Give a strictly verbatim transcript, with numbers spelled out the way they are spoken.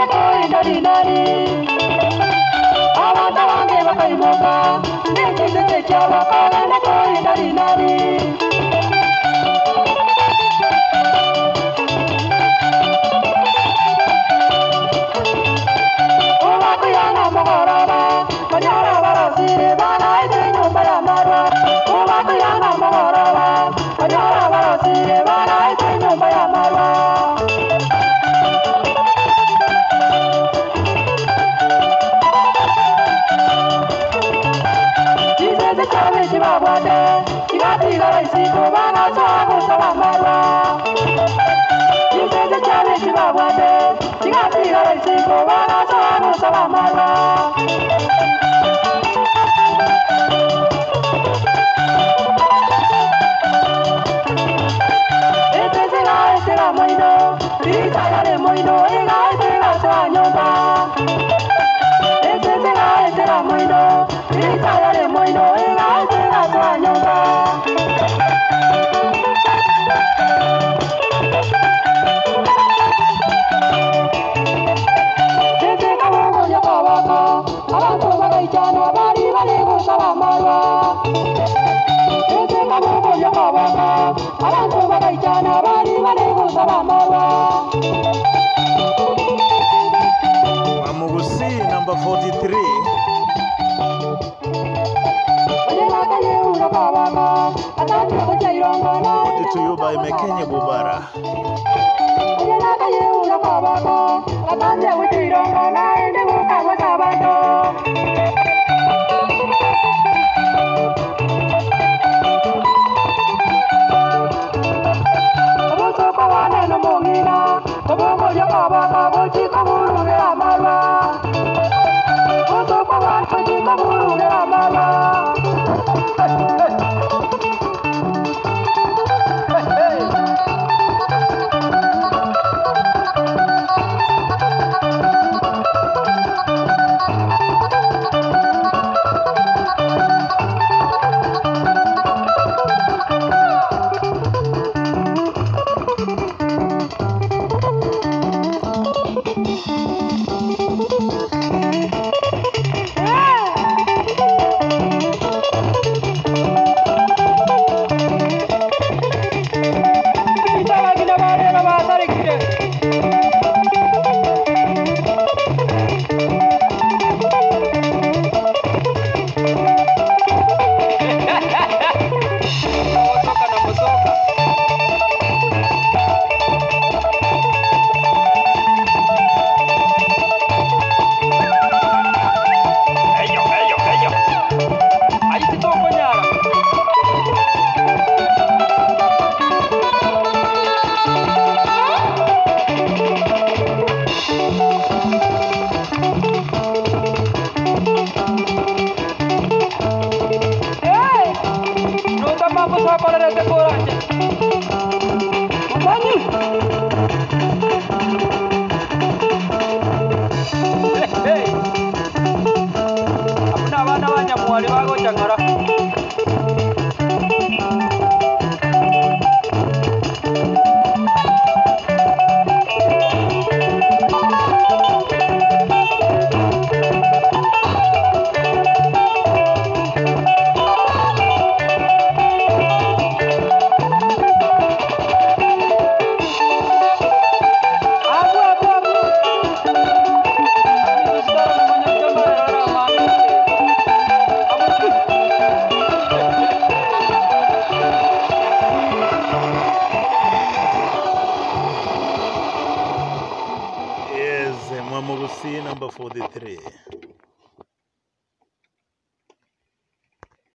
koi nari nari. Awata wange wakai moka, neti neti chawa koi koi nari nari. Owa kuyana mogoraba, kanyara barosire bana ite nyumba ya marwa. Owa kuyana mogoraba, kanyara barosire bana ite nyumba ya marwa. Chibabwate, chibatiga raisiko bana chago sabamarwa. Yisese chale chibabwate, chibatiga raisiko bana chago sabamarwa. Yisese ga esera moino, pirita yale moino, ega esera soa nyomba. Yisese ga esera moino, pirita yale moino, ega esera soa nyomba. Yisese ga mungo nyakabaka, abantu bagaichana bari bali gusaba marwa. Yisese ga mungo nyakabaka, abantu bagaichana bari bali gusaba marwa. Wamugusi number forty-three. Brought to you by Mekenye Bubara. Mwamugusi number forty-three.